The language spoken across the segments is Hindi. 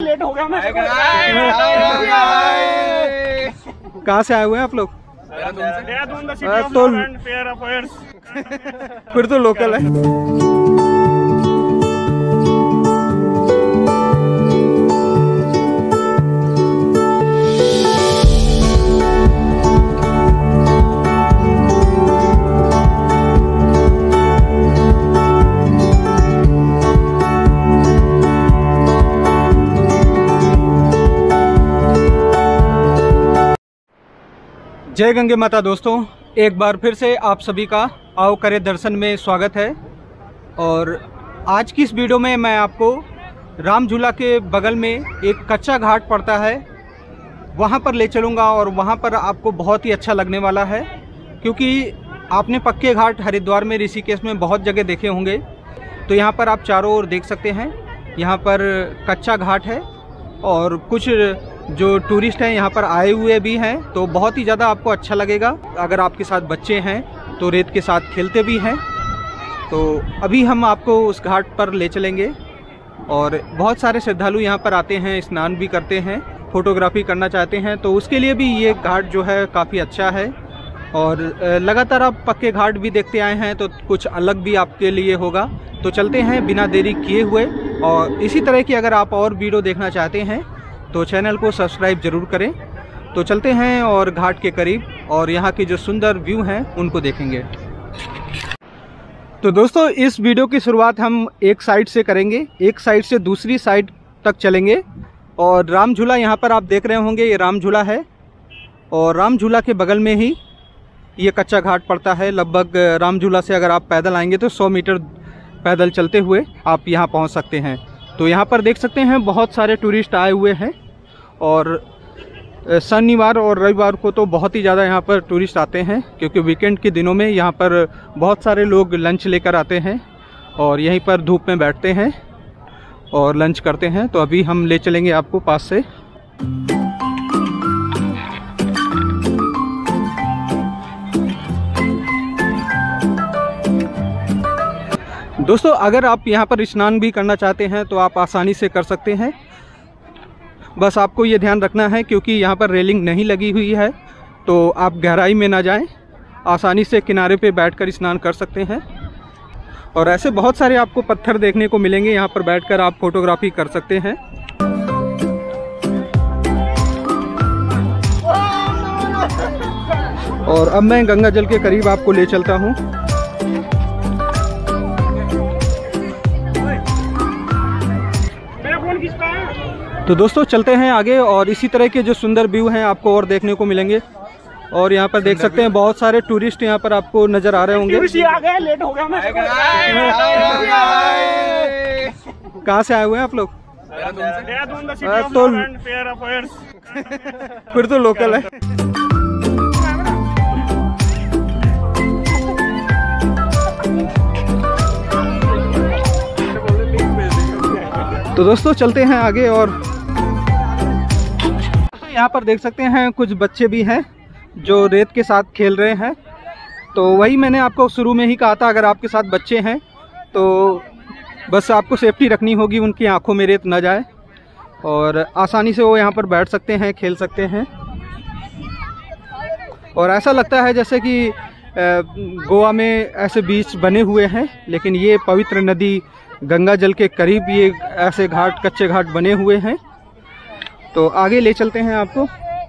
लेट हो गया मैं। कहाँ से आए हुए हैं आप लोग? तो फिर तो लोकल है। जय गंगे माता दोस्तों, एक बार फिर से आप सभी का आओ करे दर्शन में स्वागत है। और आज की इस वीडियो में मैं आपको राम झूला के बगल में एक कच्चा घाट पड़ता है, वहाँ पर ले चलूँगा। और वहाँ पर आपको बहुत ही अच्छा लगने वाला है, क्योंकि आपने पक्के घाट हरिद्वार में, ऋषिकेश में बहुत जगह देखे होंगे। तो यहाँ पर आप चारों ओर देख सकते हैं, यहाँ पर कच्चा घाट है और कुछ जो टूरिस्ट हैं यहाँ पर आए हुए भी हैं। तो बहुत ही ज़्यादा आपको अच्छा लगेगा। अगर आपके साथ बच्चे हैं तो रेत के साथ खेलते भी हैं। तो अभी हम आपको उस घाट पर ले चलेंगे और बहुत सारे श्रद्धालु यहाँ पर आते हैं, स्नान भी करते हैं, फोटोग्राफी करना चाहते हैं। तो उसके लिए भी ये घाट जो है काफ़ी अच्छा है। और लगातार आप पक्के घाट भी देखते आए हैं, तो कुछ अलग भी आपके लिए होगा। तो चलते हैं बिना देरी किए हुए। और इसी तरह की अगर आप और वीडियो देखना चाहते हैं तो चैनल को सब्सक्राइब जरूर करें। तो चलते हैं और घाट के करीब और यहाँ की जो सुंदर व्यू हैं उनको देखेंगे। तो दोस्तों, इस वीडियो की शुरुआत हम एक साइड से करेंगे, एक साइड से दूसरी साइड तक चलेंगे। और राम झूला यहाँ पर आप देख रहे होंगे, ये राम झूला है। और राम झूला के बगल में ही ये कच्चा घाट पड़ता है। लगभग राम झूला से अगर आप पैदल आएंगे तो 100 मीटर पैदल चलते हुए आप यहाँ पहुँच सकते हैं। तो यहाँ पर देख सकते हैं बहुत सारे टूरिस्ट आए हुए हैं। और शनिवार और रविवार को तो बहुत ही ज़्यादा यहाँ पर टूरिस्ट आते हैं, क्योंकि वीकेंड के दिनों में यहाँ पर बहुत सारे लोग लंच लेकर आते हैं और यहीं पर धूप में बैठते हैं और लंच करते हैं। तो अभी हम ले चलेंगे आपको पास से। दोस्तों, अगर आप यहाँ पर स्नान भी करना चाहते हैं तो आप आसानी से कर सकते हैं। बस आपको ये ध्यान रखना है, क्योंकि यहाँ पर रेलिंग नहीं लगी हुई है, तो आप गहराई में ना जाएं। आसानी से किनारे पे बैठकर स्नान कर सकते हैं। और ऐसे बहुत सारे आपको पत्थर देखने को मिलेंगे, यहाँ पर बैठकर आप फोटोग्राफी कर सकते हैं। और अब मैं गंगा जल के करीब आपको ले चलता हूँ। तो दोस्तों, चलते हैं आगे और इसी तरह के जो सुंदर व्यू हैं आपको और देखने को मिलेंगे। और यहाँ पर देख सकते हैं बहुत सारे टूरिस्ट यहाँ पर आपको नजर आ रहे होंगे। आ गए, लेट हो गया मैं। कहाँ से आए हुए हैं आप लोग? तो फिर तो लोकल है। तो दोस्तों, चलते हैं आगे। और यहाँ पर देख सकते हैं कुछ बच्चे भी हैं जो रेत के साथ खेल रहे हैं। तो वही मैंने आपको शुरू में ही कहा था, अगर आपके साथ बच्चे हैं तो बस आपको सेफ्टी रखनी होगी, उनकी आंखों में रेत ना जाए। और आसानी से वो यहाँ पर बैठ सकते हैं, खेल सकते हैं। और ऐसा लगता है जैसे कि गोवा में ऐसे बीच बने हुए हैं, लेकिन ये पवित्र नदी गंगा जल के करीब ये ऐसे घाट, कच्चे घाट बने हुए हैं। तो आगे ले चलते हैं आपको।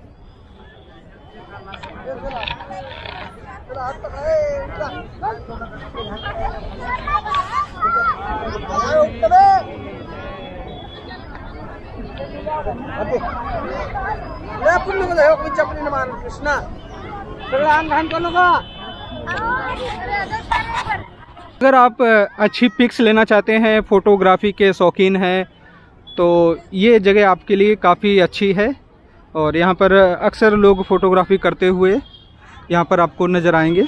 अगर आप अच्छी पिक्स लेना चाहते हैं, फोटोग्राफी के शौकीन हैं, तो ये जगह आपके लिए काफ़ी अच्छी है। और यहाँ पर अक्सर लोग फोटोग्राफी करते हुए यहाँ पर आपको नज़र आएंगे।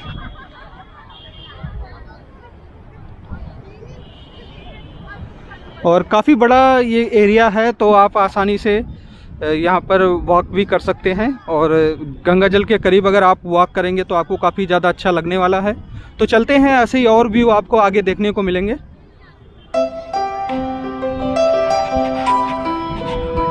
और काफ़ी बड़ा ये एरिया है, तो आप आसानी से यहाँ पर वॉक भी कर सकते हैं। और गंगा जल के करीब अगर आप वॉक करेंगे तो आपको काफ़ी ज़्यादा अच्छा लगने वाला है। तो चलते हैं, ऐसे ही और व्यू आपको आगे देखने को मिलेंगे।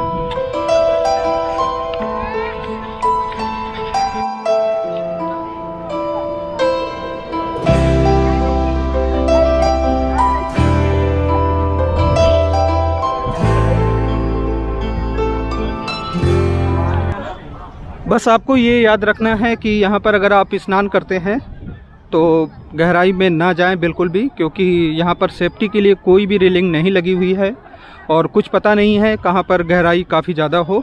बस आपको ये याद रखना है कि यहाँ पर अगर आप स्नान करते हैं तो गहराई में ना जाएं बिल्कुल भी, क्योंकि यहाँ पर सेफ्टी के लिए कोई भी रेलिंग नहीं लगी हुई है और कुछ पता नहीं है कहाँ पर गहराई काफ़ी ज़्यादा हो।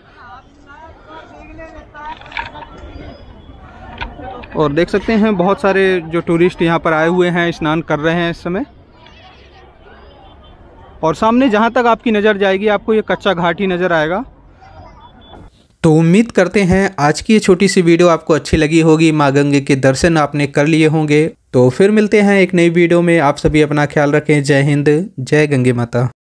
और देख सकते हैं बहुत सारे जो टूरिस्ट यहाँ पर आए हुए हैं स्नान कर रहे हैं इस समय। और सामने जहाँ तक आपकी नज़र जाएगी आपको ये कच्चा घाट ही नज़र आएगा। तो उम्मीद करते हैं आज की ये छोटी सी वीडियो आपको अच्छी लगी होगी। माँ गंगे के दर्शन आपने कर लिए होंगे। तो फिर मिलते हैं एक नई वीडियो में। आप सभी अपना ख्याल रखें। जय हिंद, जय गंगे माता।